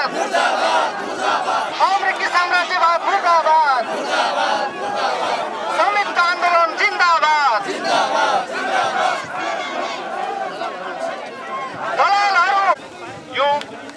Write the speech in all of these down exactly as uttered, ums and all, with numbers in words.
मुर्दाबाद अमेरिकी साम्राज्यवाद मुर्दाबाद संयुक्त आन्दोलन जिन्दाबाद दलालहरू यो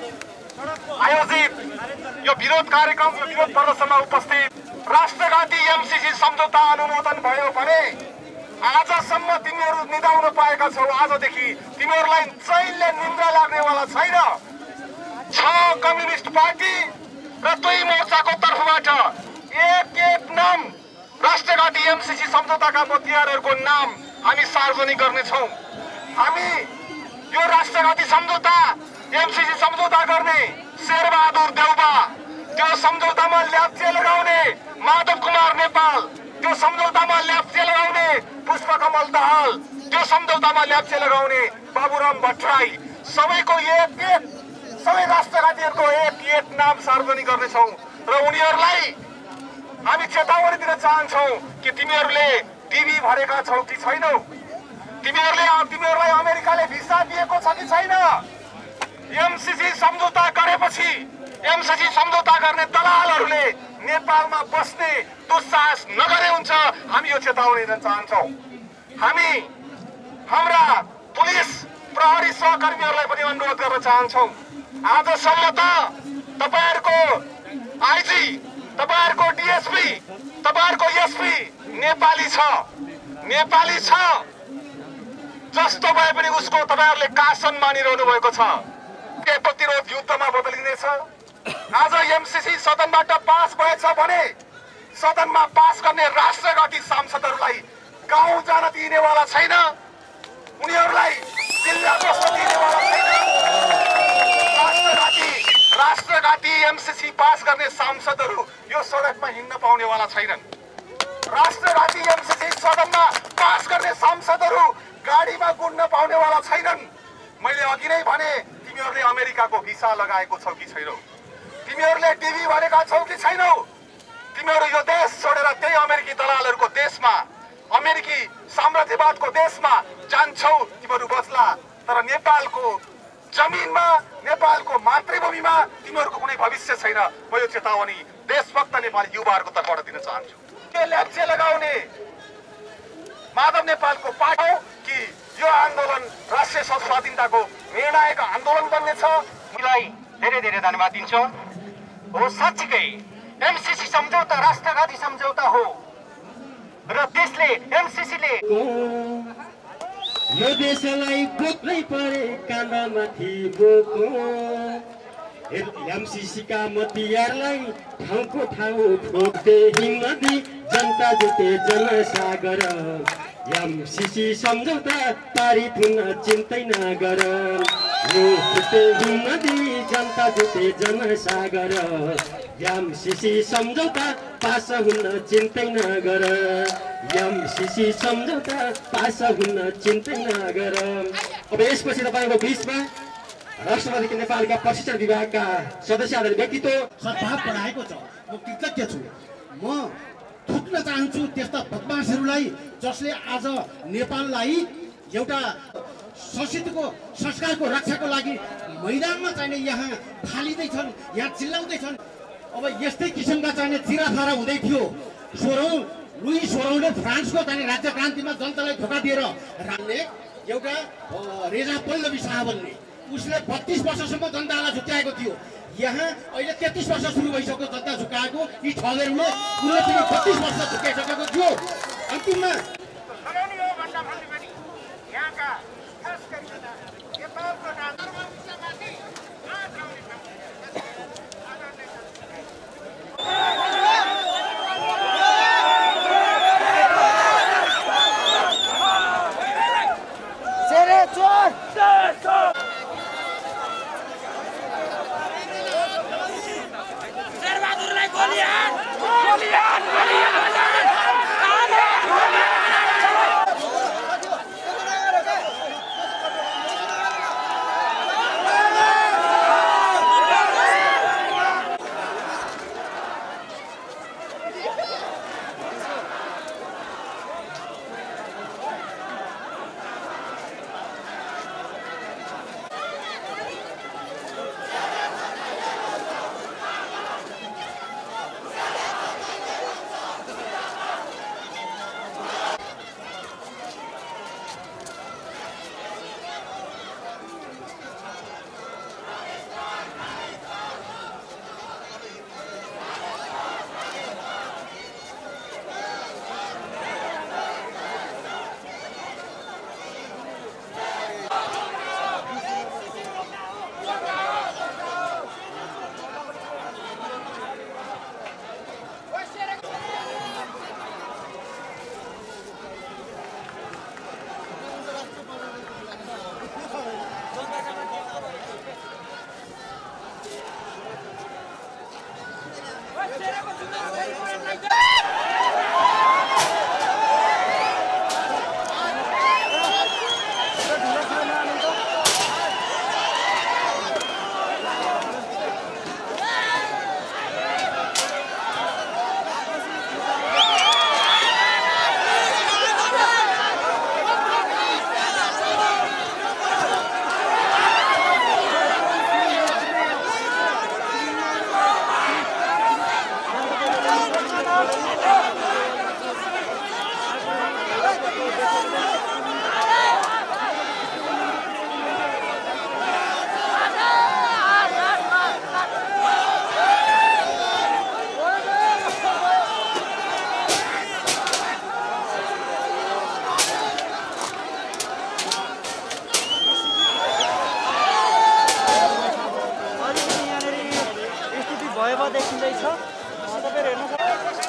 आयोजित यो विरोध कार्यक्रम यो विरोध प्रदर्शनमा उपस्थित राष्ट्रघाती एमसीसी सम्झौता अनुमोदन भयो भने आजसम्म तिमीहरू निदाउन पाएका छौ। आजदेखि तिमीहरूलाई चैनले निन्द्रा लाग्नेवाला छैन। छ कम्युनिस्ट पार्टी र दुई मोर्चाको तर्फबाट एक एक नाम राष्ट्रघाती एमसीसी सम्झौताका बतियारहरूको नाम हामी सार्वजनिक गर्नेछौँ। हामी यो राष्ट्रघाती सम्झौता एमसीसी सम्झौता गर्ने शेरबहादुर देउबा, त्यो सम्झौतामा ल्याप्चे लगाउने माधव कुमार नेपाल, त्यो सम्झौतामा ल्याप्चे लगाउने पुष्पकमल दाहाल, त्यो सम्झौतामा ल्याप्चे लगाउने बाबुराम भट्टराई, सबैको एक एक सबै राष्ट्रघातीहरूको एक एक नाम सार्वजनिक गर्नेछौँ र उनीहरूलाई हामी चेतावनी दिन चाहन्छौँ कि तिमीहरूले टिभी भरेका छौ कि छैनौ, तिमीहरूले तिमीहरूलाई अमेरिकाले भिसा दिएको छ कि छैन। एमसीसी सम्झौता गरेपछि एमसीसी सम्झौता गर्ने दलालहरूले नेपालमा बस्ने दुस्साहस नगरे हुन्छ। हामी यो चेतावनी दिन चाहन्छौँ। हामी हाम्रा पुलिस प्रहरी सहकर्मीहरूलाई पनि अनुरोध गर्न चाहन्छौँ। आजसम्म त तपाईँहरूको आइजी, तपाईँहरूको डिएसपी, तपाईँहरूको एसपी नेपाली छ नेपाली छ जस्तो भए पनि उसको तपाईँहरूले शासन मानिरहनु भएको छ। प्रतिरोध युद्धमा बदलिनेछ। आज एमसीसी सदनबाट पास भएछ भने सदनमा पास गर्ने राष्ट्रघाती सांसदहरूलाई गाउँ जान दिनेवाला छैन, उनीहरूलाई जिल्ला बस्न दिनेवाला छैन। राष्ट्रघाती राष्ट्रघाती एमसीसी पास गर्ने सांसदहरू यो सडकमा हिँड्न पाउनेवाला छैनन्। राष्ट्रघाती एमसीसी सदनमा पास गर्ने सांसदहरू गाडीमा गुड्न पाउनेवाला छैनन्। मैले अघि नै भने तिमीहरूले अमेरिकाको भिसा लगाएको छौ कि छैनौ, तिमीहरूले टिभी भरेका छौ कि छैनौ। तिमीहरू यो देश छोडेर त्यही अमेरिकी दलालहरूको देशमा, अमेरिकी साम्राज्यवादको देशमा जान्छौ, तिमीहरू बच्ला। तर नेपालको जमिनमा, नेपालको मातृभूमिमा तिमीहरूको कुनै भविष्य छैन। म यो चेतावनी देशभक्त नेपाली युवाहरूको तर्फबाट दिन चाहन्छु। के ल्याप्चे लगाउने माधव नेपालको पाठ हो कि यो आन्दोलन राष्ट्रिय स्वाधीनताको निर्णायक आन्दोलन बन्नेछ। मलाई धेरै धेरै धन्यवाद दिन्छौँ। हो, साँच्चीकै एमसीसी सम्झौता राष्ट्रघाती सम्झौता हो र त्यसले एमसीसीले यो देशलाई बोक्नै परे काँधामाथि बोको, एमसीसीका मतियारलाई ठाउँको ठाउँ ठोक्दै हिम्मती जनता जुटे जनसागर। एमसीसी सम्झौता पारित हुन चिन्तै नगर, जुटे हिम्मती जनता जुटे जनसागर। एमसीसी सम्झौता पास हुन चिन्तै नगर, एमसीसी सम्झौता पास हुन चिन्तै नगर। अब यसपछि तपाईँको बिचमा राष्ट्रवादी नेपालका प्रशिक्षण विभागका सदस्य आधारित व्यक्तित्व सद्भाव बढाएको छ। म कृतज्ञ छु। म थुक्न चाहन्छु त्यस्ता बदमासहरूलाई जसले आज नेपाललाई एउटा संस्कृतिको संस्कारको रक्षाको लागि मैदानमा चाहिने यहाँ फालिँदैछन्, यहाँ चिल्लाउँदैछन्। अब यस्तै किसिमका चाहिने चिराफारा हुँदै थियो। सोह्रौँ लुई सोह्रौँले फ्रान्सको चाहिने राज्य क्रान्तिमा जनतालाई धोका दिएर राख्ने एउटा रेजा पल्लवी शाह भन्ने उसले बत्तीस वर्षसम्म जनतालाई झुक्याएको थियो। यहाँ अहिले तेत्तीस वर्ष सुरु भइसक्यो जनता झुक्काएको। यी ठगेहरूले उसले पनि बत्तीस वर्ष झुक्याइसकेको थियो। अन्तिममा देखिँदैछ तपाईहरु हेर्न सक्नुहुन्छ।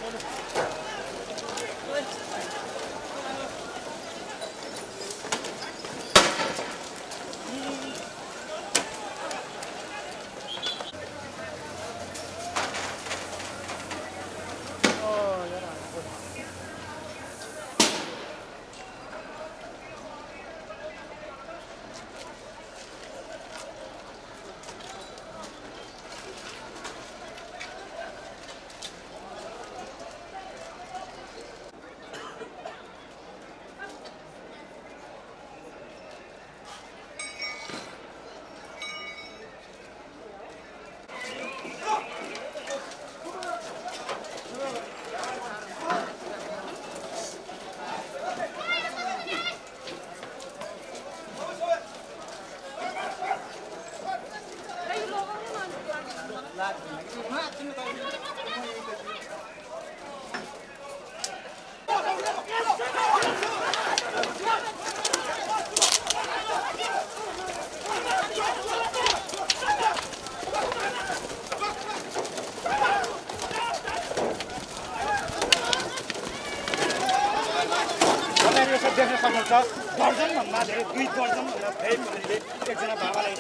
देख्न सक्नुहुन्छ दर्जनभन्दा धेरै दुई दर्जनभन्दा धेरै मान्छेले एकजना बाबालाई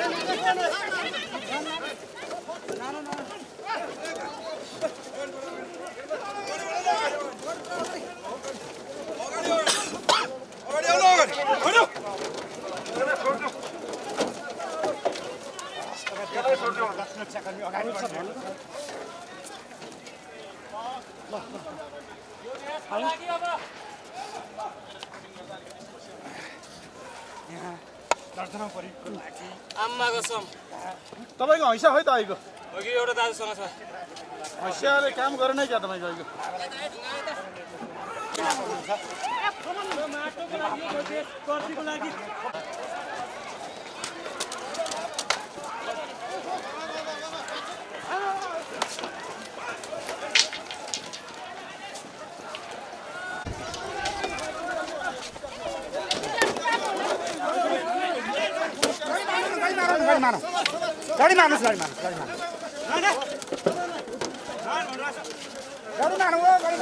सुरक्षाकर्मी अगाडि आम्माको सम तपाईँको हैसा है त अहिलेको हो कि एउटा दाजुसँग छ हैसाले काम गरेन क्या तपाईँको अहिलेको गाडी मार्नु गाडी मार्नुहोस् गाडी मार्नुहोस् गाडी मार्नु गाडी मार्नु हो गाडी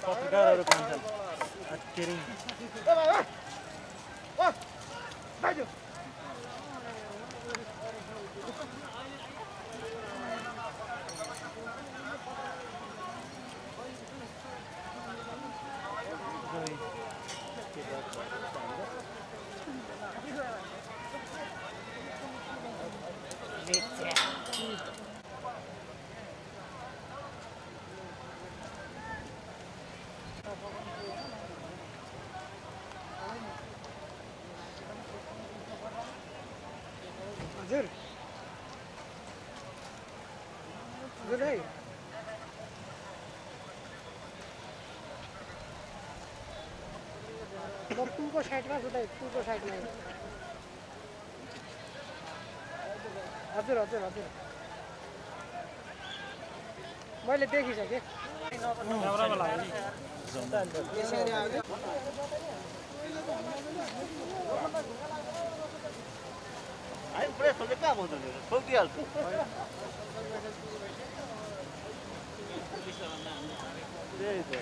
पत्रकारहरू खान्छन् हत्केरी हजुर हजुर है म पुलको साइडमा छु त पुलको साइडमा हजुर हजुर हजुर मैले देखिसकेँ हामी पुरै सोचे कहाँ पाउँछ सोधिहाल्छु त्यही त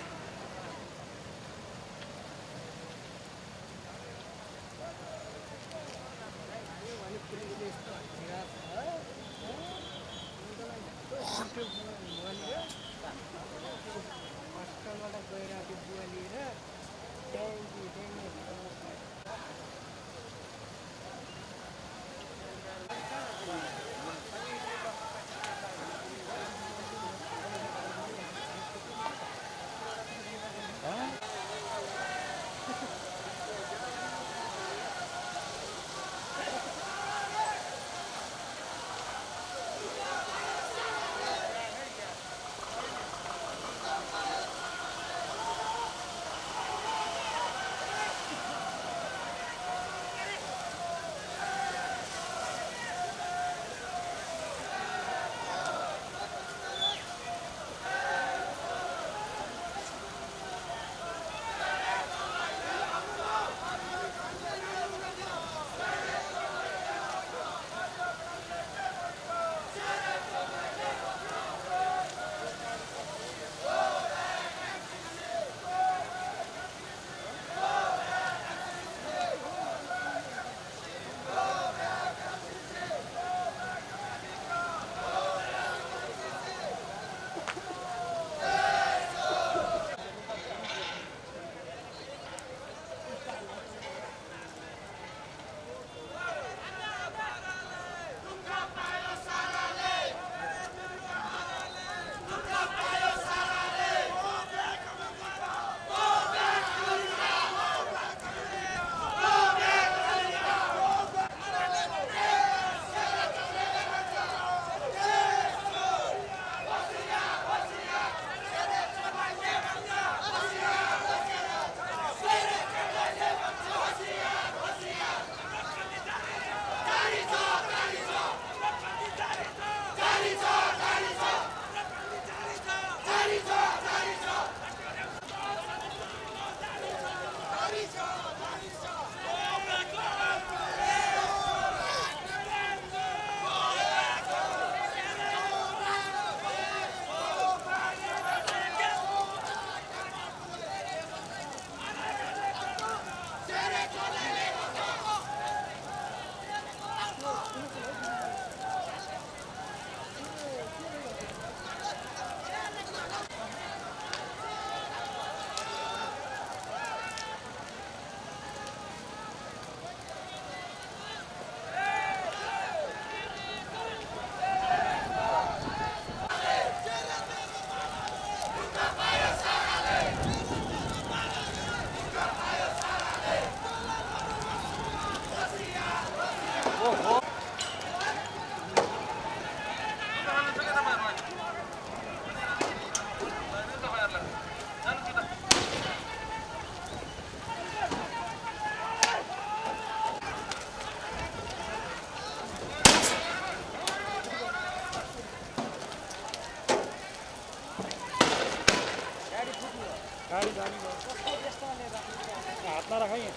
हातमा राख है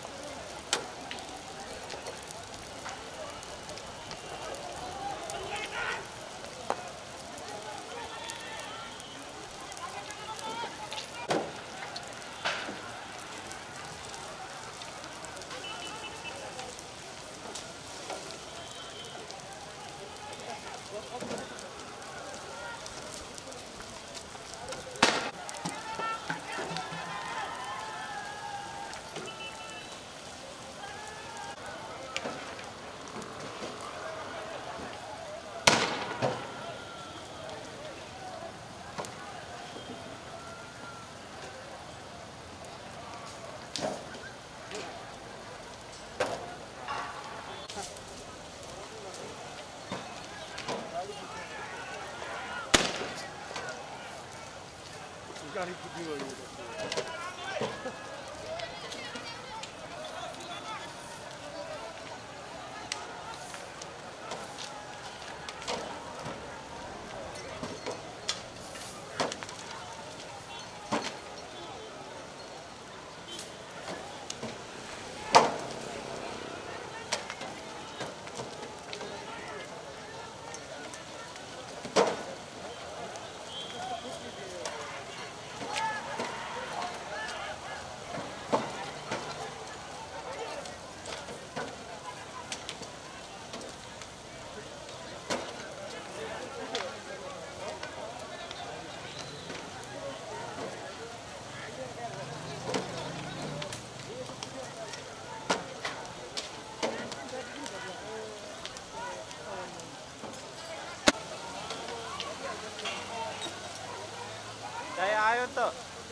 आयो त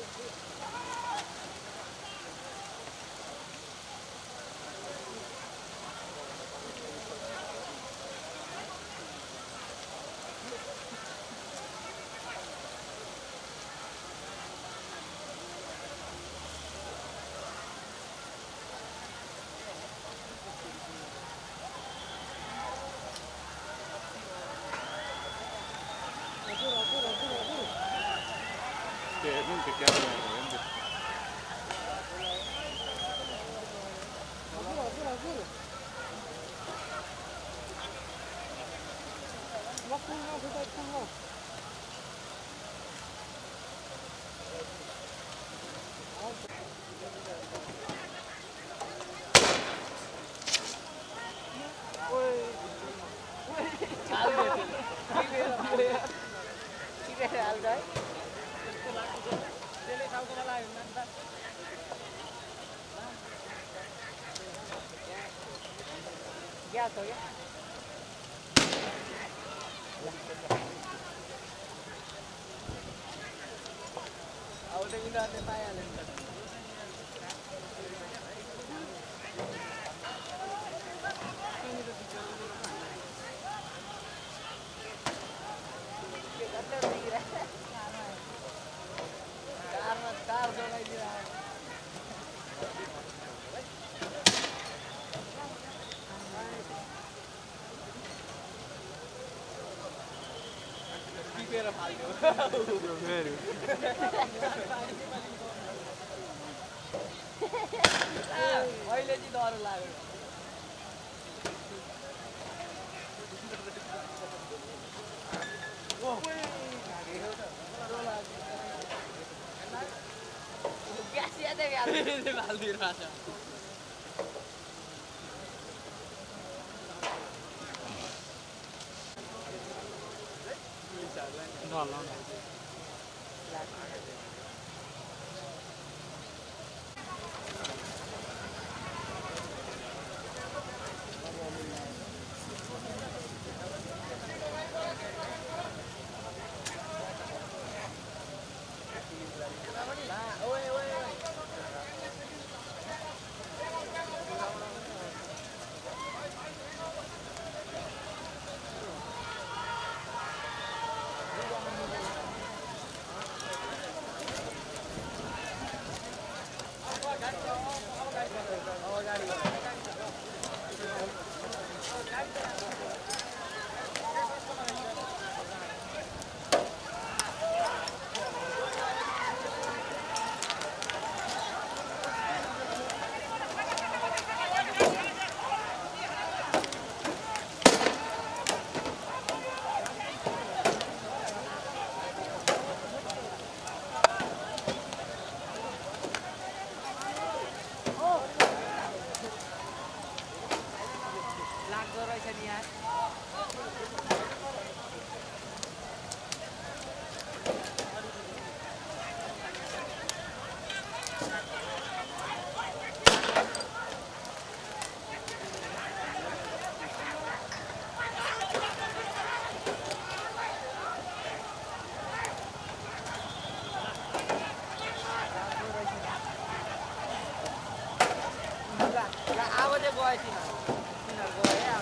nunca queda grande. क्या तो क्या अब तो इधर से पाया लेंगे कार में कार दोलाई दिया Pero fallo. Very. Ah, अहिले चाहिँ डर लाग्यो. ओ. ग्यास यादै यादै हाल्दिएर आछ. No, no, no. गए तिनीहरू तिनीहरू गए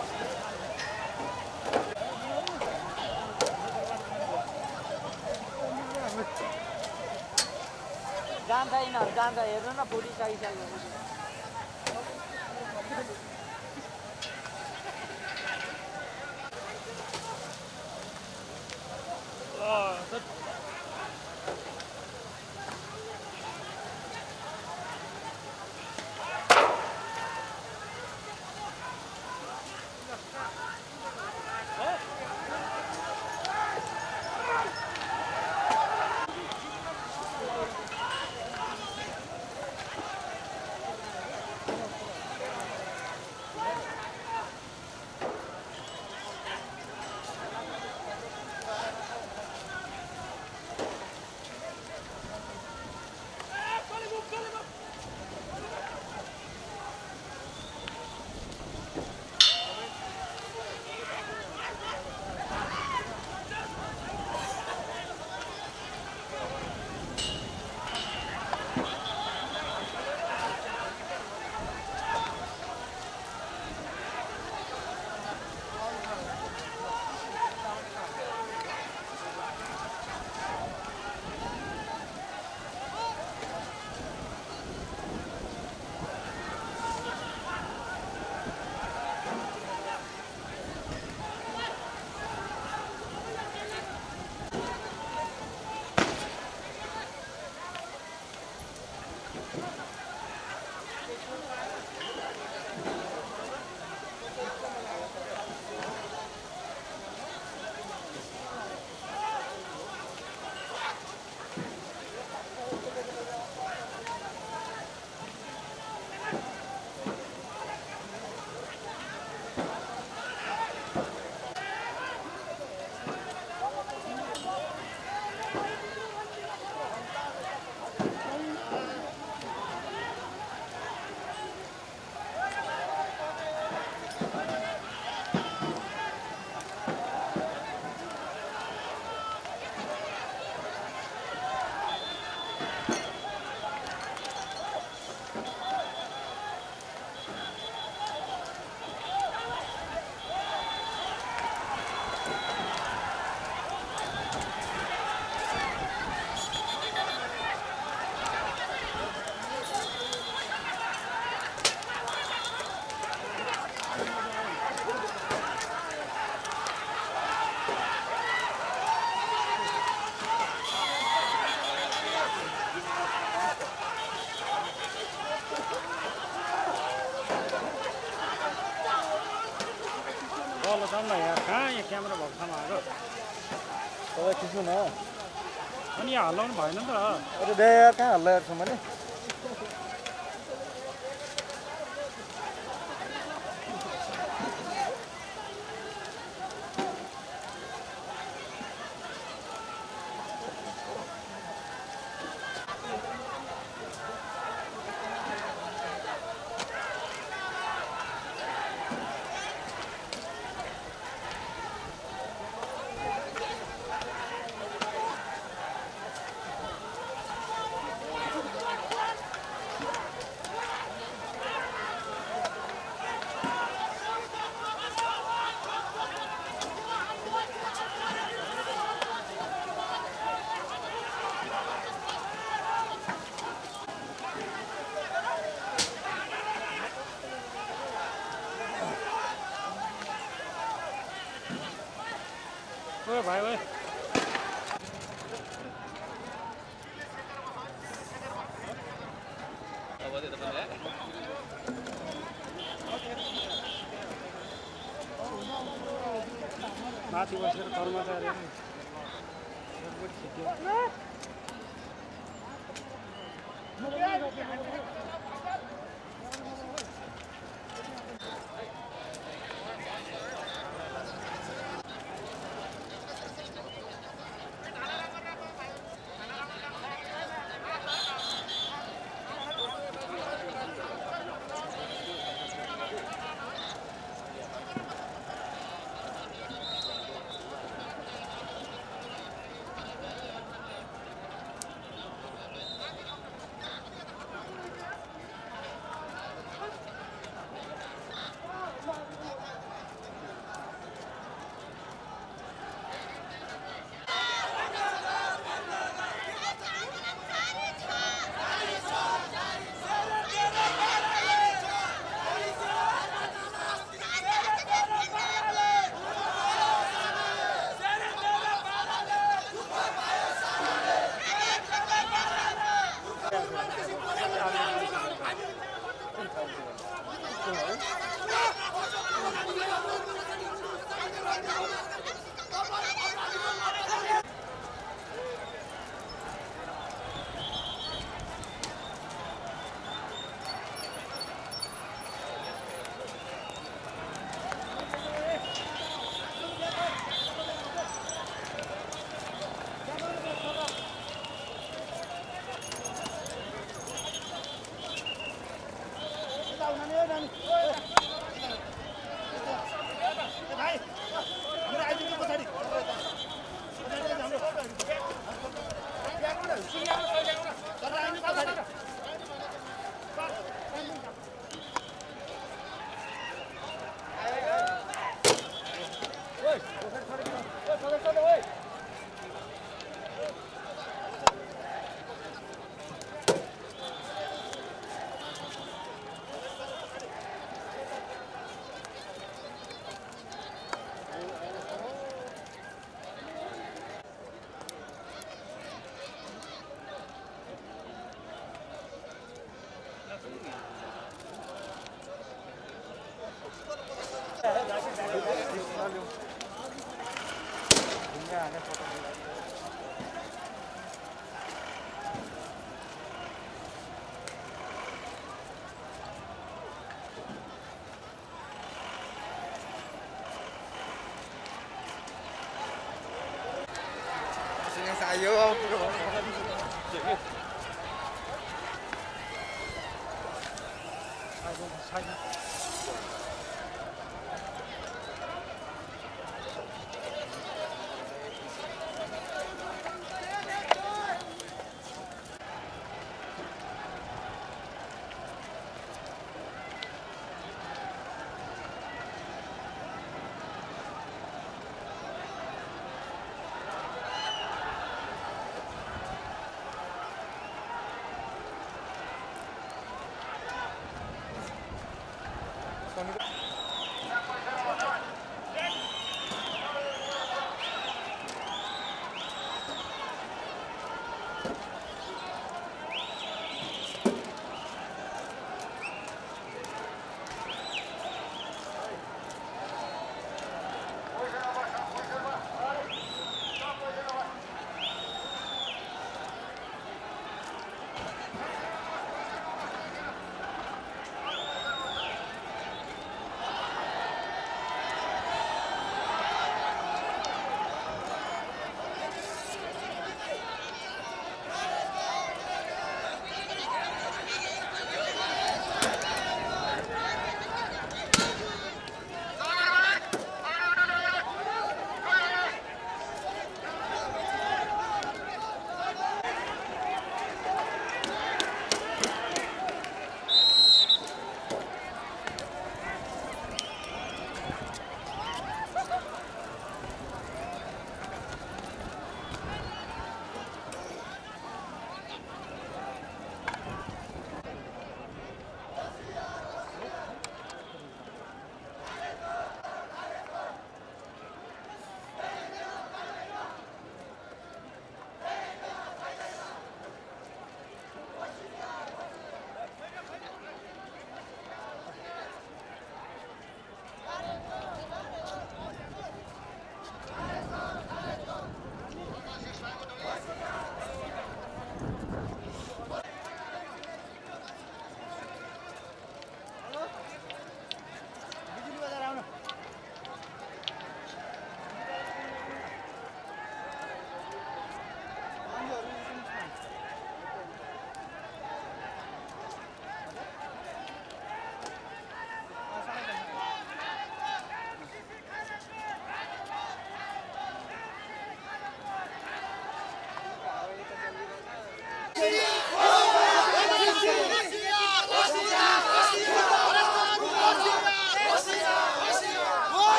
जान्छ यिनीहरू जान्छ हेर्नु न पुलिस आइसक्यो यार कहाँ यहाँ क्यामेरा भएको ठाउँमा आएको तपाईँ खिच्नु न अनि यहाँ हल्लाउनु भएन नि त अरे बे यार कहाँ हल्लाएको छ मैले ओए भाइ ओए माथि बसेर कर्मचारी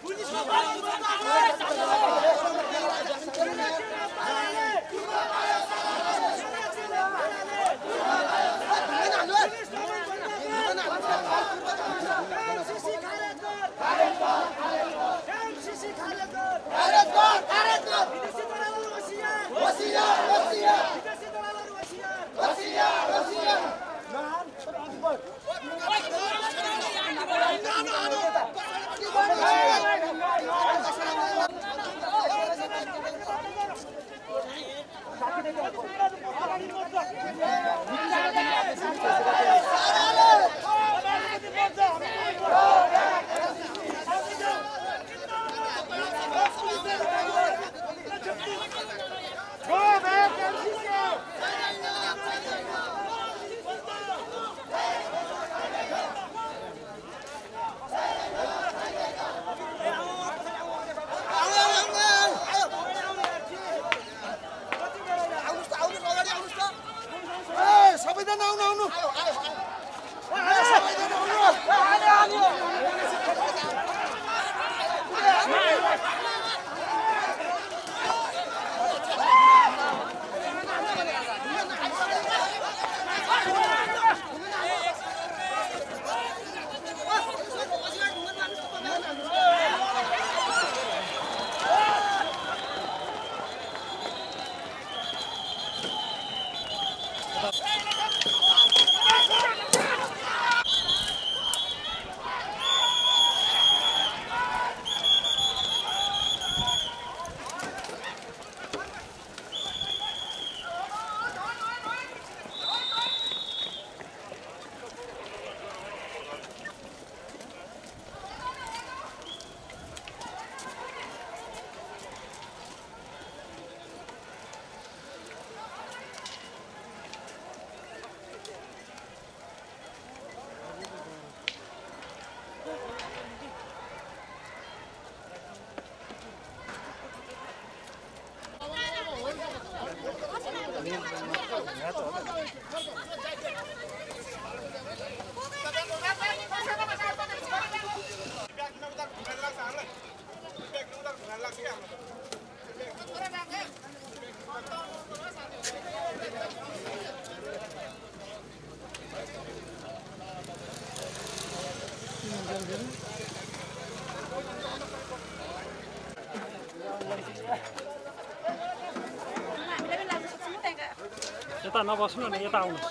यता नबस्नु नि यता आउनु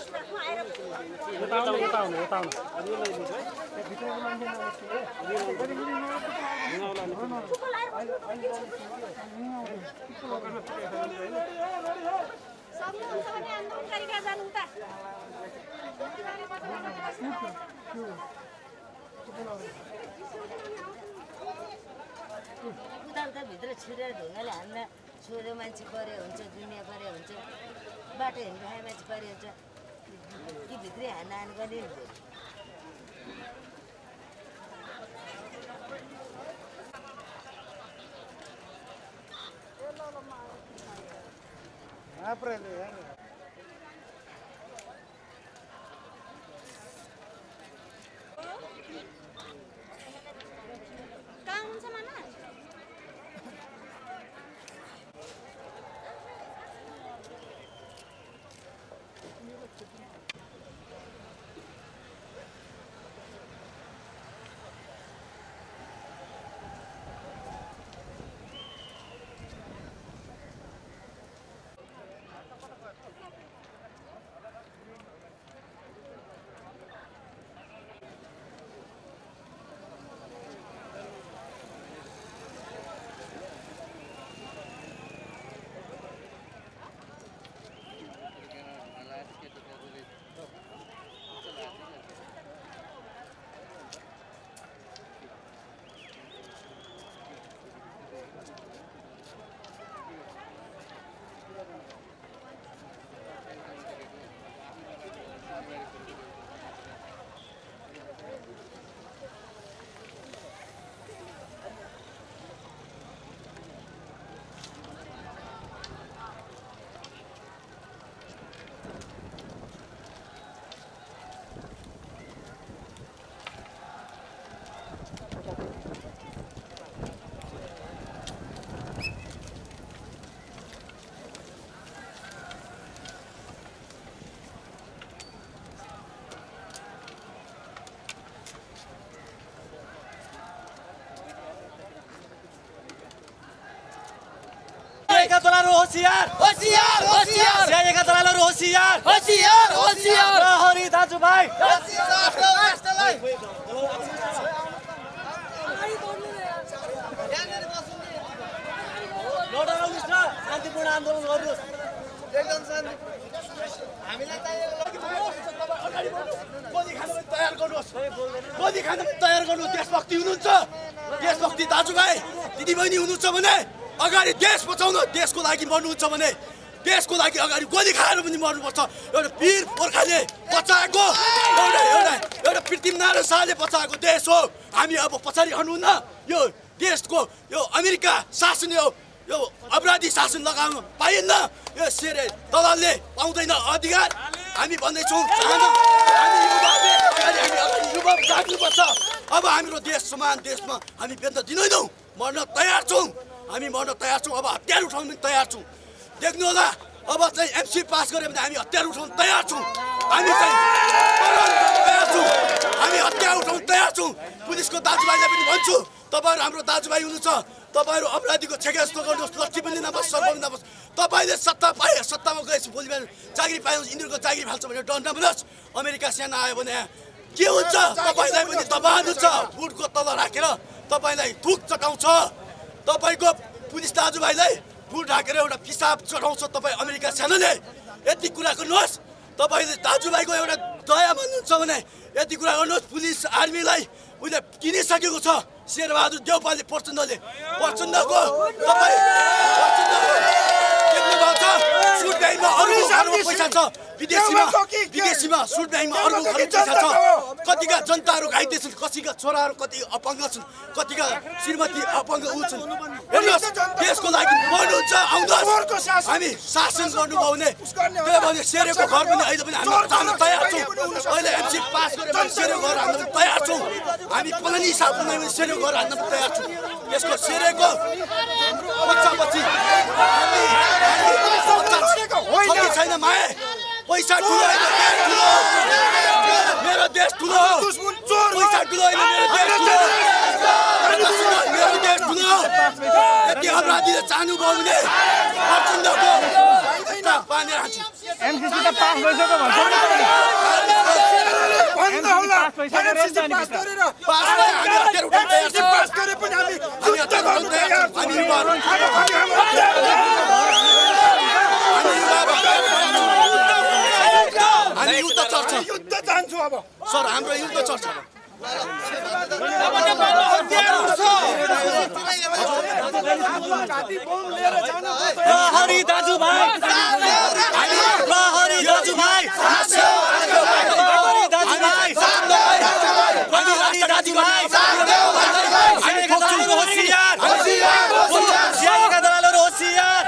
यता आउनु यता आउनु यता आउनु भित्र छिरेर ढुङ्गाले हान्न छोरो मान्छे परे हुन्छ दुनियाँ परे हुन्छ बाटो हिँड्नु खाए मान्छे परे हुन्छ कि भित्रै हान्न हान गर्ने दलालहरू होसियार होसियार होसियार सिआइएका दलालहरू होसियार होसियार होसियार प्रहरी दाजुभाइ शान्तिपूर्ण आन्दोलन गर्नुहोस् एकदम शान्ति हामीलाई चाहिएको गोली खान तयार गर्नुहोस् गोली खान तयार गर्नुहोस् देशभक्ति हुनुहुन्छ देशभक्ति दाजुभाइ दिदीबहिनी हुनुहुन्छ भने अगाडि देश बचाउनु देशको लागि मर्नुहुन्छ भने देशको लागि अगाडि गोली खाएर पनि मर्नुपर्छ एउटा वीर गोर्खाले बचाएको एउटा एउटा एउटा पृथ्वीनारायण शाहले बचाएको देश हो हामी अब पछाडि हट्नुहुन्न यो देशको यो अमेरिका शासन यो यो अपराधी शासन लगाउन पाइन्न यो सेरे दलालले पाउँदैन अधिकार हामी भन्दैछौँ हामी युवाले अगाडि हामी अगाडि युवा जाग्नुपर्छ अब हाम्रो देश समान देशमा हामी बेच्न दिँदैनौँ मर्न तयार छौँ हामी मर्न तयार छौँ अब हतियार उठाउन पनि तयार छौँ देख्नु होला अब चाहिँ एमसी पास गऱ्यो भने हामी हतियार उठाउन तयार छौँ हामी चाहिँ तयार छौँ हामी हतियार उठाउन तयार छौँ पुलिसको दाजुभाइलाई पनि भन्छु तपाईँहरू हाम्रो दाजुभाइ हुनुहुन्छ तपाईँहरू अपराधीको छेके जस्तो गर्नुहोस् लक्ष्मी पनि नबस् सर्व पनि नबस् तपाईँले सत्ता पाए सत्तामा गएपछि भोलि बिहान चाकरी पाएपछि यिनीहरूको चाकरी फाल्छ भने डर नबोलोस् अमेरिका सेना आयो भने के हुन्छ तपाईँलाई पनि दबान हुन्छ बुटको तल राखेर तपाईँलाई थुक चटाउँछ तपाईँको पुलिस दाजुभाइलाई बुट राखेर एउटा पिसाब चढाउँछ तपाईँ अमेरिका सेनाले यति कुरा गर्नुहोस् तपाईँले दाजुभाइको एउटा दया भन्नुहुन्छ भने यति कुरा गर्नुहोस् पुलिस आर्मीलाई उसले किनिसकेको छ शेरबहादुर देउपाले प्रचण्डले प्रचण्डको तपाईँ देख्नुभएको छ सुट ब्याङ्कमा अरू पैसा छ विदेशीमा विदेशीमा सुट ब्याङ्कमा अरू पैसा छ कतिका जनताहरू घाइते छन् कतिका छोराहरू कति अपाङ्ग छन् कतिका श्रीमती अपाङ्ग ऊ छन् हेर्नुहोस् देशको लागि मर्नुहुन्छ आउनुहोस् हामी शासन गर्नुभयो भने त्यही भने सेरेको घर पनि अहिले पनि हामी जान तयार छौँ अहिले एमसी पास गरेर पनि सेरेको घर हान्न पनि तयार छौँ हामी पलानी साथ बनायो भने सेरेको घर हान्न पनि तयार छौँ यसको सेरेको पछापछि हामी छैन माए पैसा ठुलो होइन मेरो देश ठुलो पैसा ठुलो होइन मेरो देश ठुलो यति अपराधीले चाहनुभयो भने प्रचण्डको पानी राख्छु एमसीसी त पास भइसक्यो भन्छ नि युद्ध चाहन्छु अब सर हाम्रो युद्ध चल्छ प्रहरी दाजुभाइ प्रहरी दाजुभाइ प्रहरी दाजुभाइ प्रहरी दाजुभाइ सिआइएका दलालहरू होसियार सिआइएका दलालहरू होसियार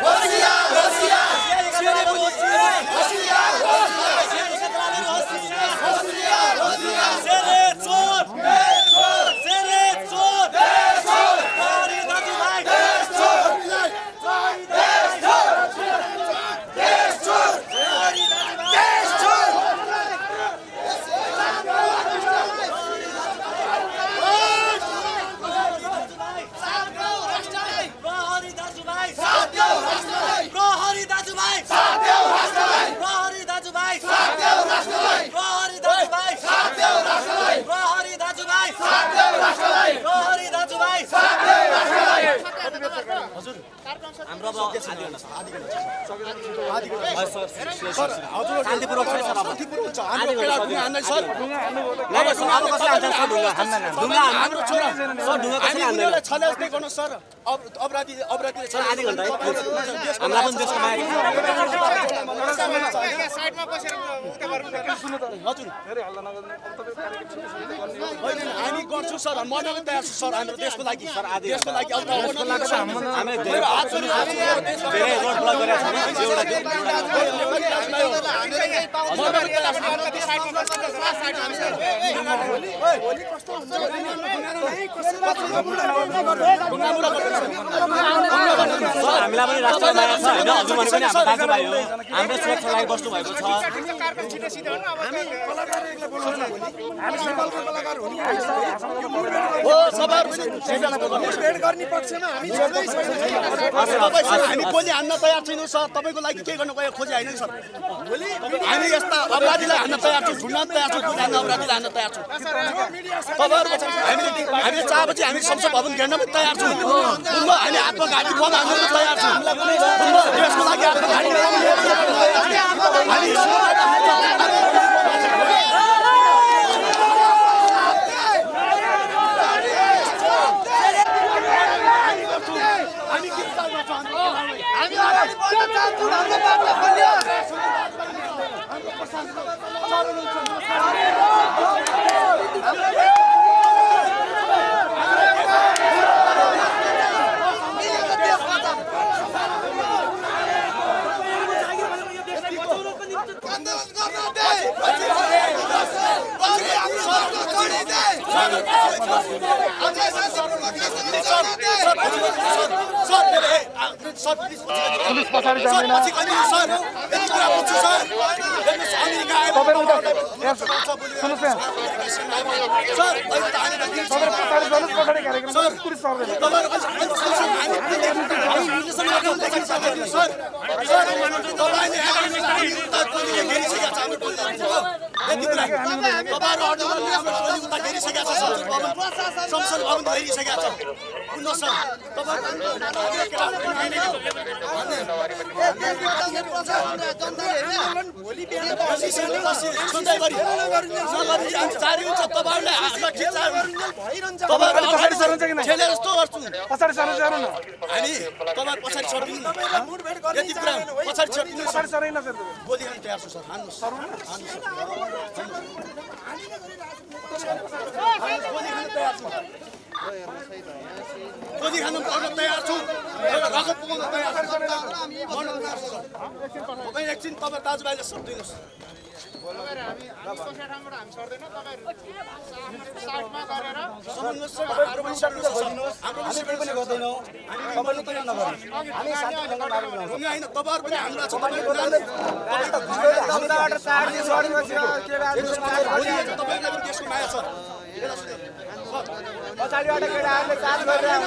अपराधी अपराधीले आधी घन्टा हामीलाई पनि देशको माया हामी गर्छौँ सर मर्न पनि तयार छु सर हाम्रो देशको लागि देशको लागि हामी धेरै रोड ब्लक गरेका छौँ हामीलाई पनि राष्ट्र माया छ होइन हजुर भने पनि हाम्रो दाजुभाइ हो हाम्रो सुरक्षा लागि बस्नु भएको छ हो सभाहरु भेट गर्ने पक्षमा हामी छँदै छौँ हामी गोली हान्न तयार छैनौँ सर तपाईँको लागि के गर्नु गयो खोजी होइन सर हामी यस्ता अपराधीलाई हान्न तयार छौँ झुन्न तयार छौँ गोली हान्न अपराधीलाई हान्न तयार छौँ तपाईँहरू हामीले हामीले चाहेपछि हामी संसद भवन घेर्न पनि तयार छौँ हामी आत्मघाती बम हान्न पनि तयार छौँ देशको लागि आत्मघाती पुलिस पछाडि जाँदैन संसद भवन घेरिसकेका छ पछाडि सर्नु जानु न हामी तपाईँ पछाडि सर्दिनु यति कुरा पछाडि सर्दिनु पछाडि सरेन सर गोली खान तयार छु सर हान्नु सर गोली खान तयार छु गोली खान तयार छु रगत पुगाउन तयार छु मर्न तयार छु सर तपाईँ एकछिन तपाईँ दाजुभाइले सक्दिनुहोस् पछाडिबाट केटाहरूले चार्ज गरेर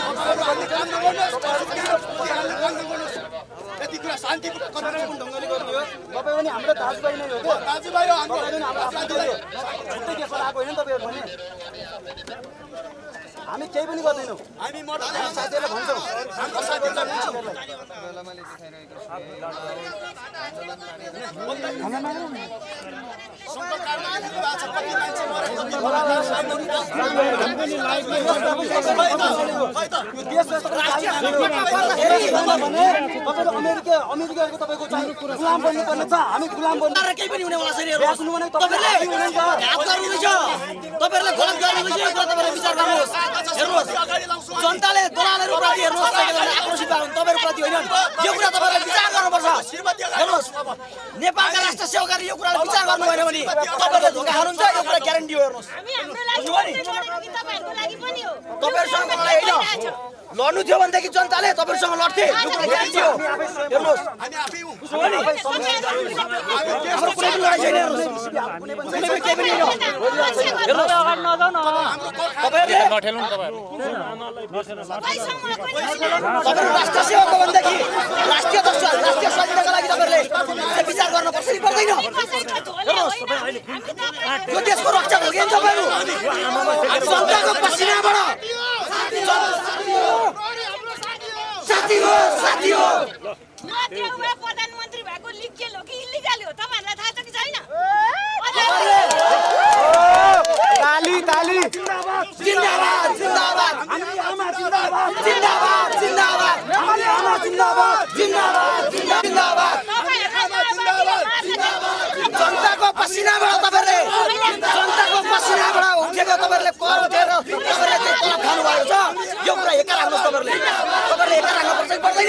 यति कुरा शान्तिको ढङ्गले गर्ने हो तपाईँ पनि हाम्रो दाजुभाइ नै हो दाजुभाइ हो हाम्रो छुट्टै केसमा आएको होइन तपाईँहरू पनि हामी केही पनि गर्दैनौँ हामी मर्दा साथीहरूलाई भन्छौँ हाम्रो साथीहरूलाई अमेरिका अमेरिकाको तपाईँको चाहिँ गुलाम बन्नुपर्ने छ हामी गुलाम बन्नु केही पनि हुने वाला छैन बेच्नु भने तपाईँहरूले घात गर्नुहुँदैछ तपाईँहरूले गलत गर्नुहुँदैछ यो कुरा तपाईँले विचार गर्नुहोस् हेर्नुहोस् जनताले दलालहरूप्रति हेर्नुहोस् आक्रोशित भएको तपाईँहरूप्रति होइन यो कुरा तपाईँहरूले विचार गर्नुपर्छ हेर्नुहोस् नेपालका राष्ट्र सेवकहरूले यो कुरालाई विचार गर्नु भएन भने तपाईँहरूले धोका खानुहुन्छ यो कुरा ग्यारेन्टी हो हेर्नुहोस् तपाईँहरूसँग मलाई होइन लड्नु थियो भनेदेखि जनताले तपाईँहरूसँग लड्थे यो कुरा ग्यारेन्टी हो हेर्नुहोस् हामी आफै हौँ हाम्रो कुनै पनि लडाइँ छैन हेर्नुहोस् कुनै पनि केही पनि होइन हेर्नुहोस् तपाईँहरूले तपाईँहरू राष्ट्र सेवक हो भनेदेखि राष्ट्रिय राष्ट्रिय स्वाधीनताको लागि तपाईँहरूले विचार गर्न पर्छ कि पर्दैन हेर्नुहोस् यो देशको रक्षा हो कि तपाईँहरू जनताको पसिनाबाट साथी हो साथी हो प्रधानमन्त्री भएको लिगल हो कि इलिगल हो तपाईँहरूलाई थाहा छ कि छैन ताली ताली जिन्दाबाद जिन्दाबाद जिन्दाबाद जिन्दाबाद जिन्दाबाद जिन्दाबाद जिन्दाबाद जनताको पसिनाबाट तपाईँहरूले जनताको पसिनाबाट उठेको तपाईँहरूले कर उठेर तपाईँहरूले चाहिँ तलब खानुभएको छ यो कुरा एका राख्नुहोस् तपाईँहरूले तपाईँहरूले एका राख्नु पर्छ कि पर्दैन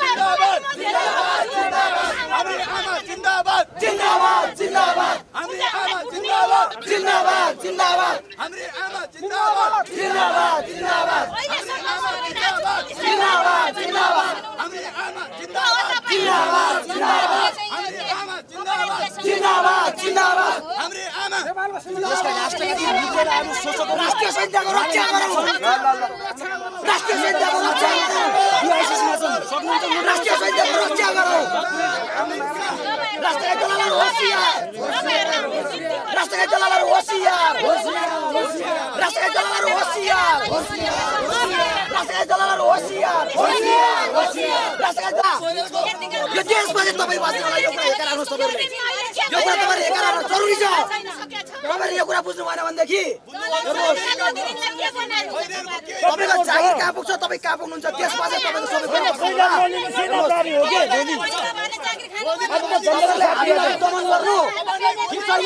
जिन्दाबाद जिन्दाबाद जिन्दाबाद हामी आमा जिन्दाबाद जिन्दाबाद जिन्दाबाद हामी आमा जिन्दाबाद जिन्दाबाद जिन्दाबाद जिन्दाबाद जिन्दाबाद हामी आमा जिन्दाबाद जिन्दाबाद जिन्दाबाद हामी आमा जिन्दाबाद जिन्दाबाद जिन्दाबाद हामी आमा यसका राष्ट्रपति विजयहरू सोचको राष्ट्रिय सैन्यको रक्षा गरौँ राष्ट्रिय सैन्यको रक्षा गरौँ यो आइसिसमा छन् सक्नुहुन्छ राष्ट्रिय सैन्यको रक्षा गरौँ राष्ट्रिय दलालहरू होसियार राष्ट्रिय दलालहरू होसियार राष्ट्रिय दलालहरू होसियार राष्ट्रिय दलालहरू होसियार राष्ट्रिय यो देशमा चाहिँ तपाईँ बाँच्नलाई यो कुरा हेरेर राख्नुहोस् तपाईँहरूले यो कुरा तपाईँहरूले हेरेर राख्नु जरुरी छ तपाईँहरूले यो कुरा बुझ्नु भएन भनेदेखि तपाईँको जागिर कहाँ पुग्छ तपाईँ कहाँ पुग्नुहुन्छ त्यसमा चाहिँ तपाईँको सबै दमन गर्नु ठिक छैन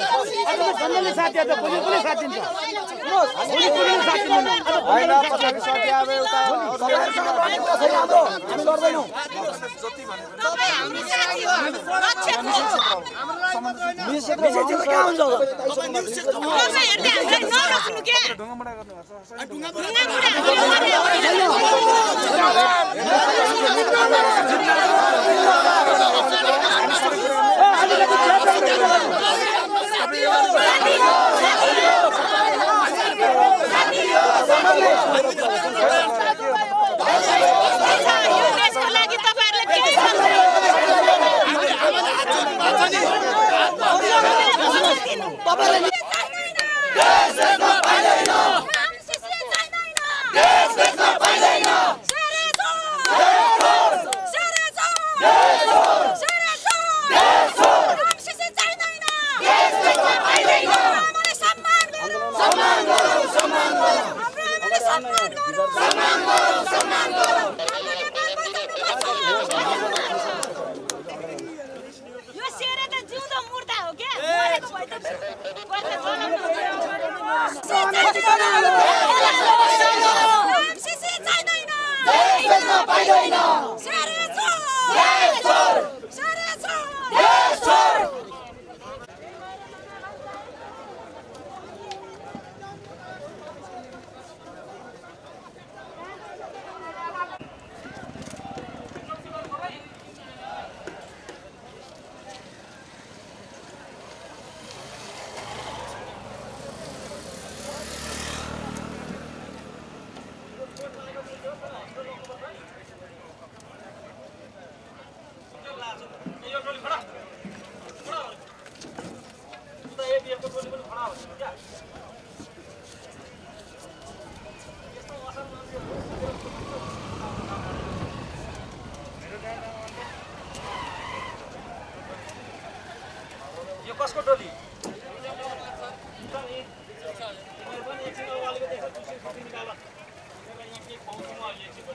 कसको टोली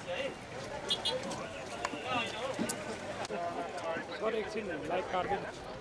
एकछिन लाइट काट्दैन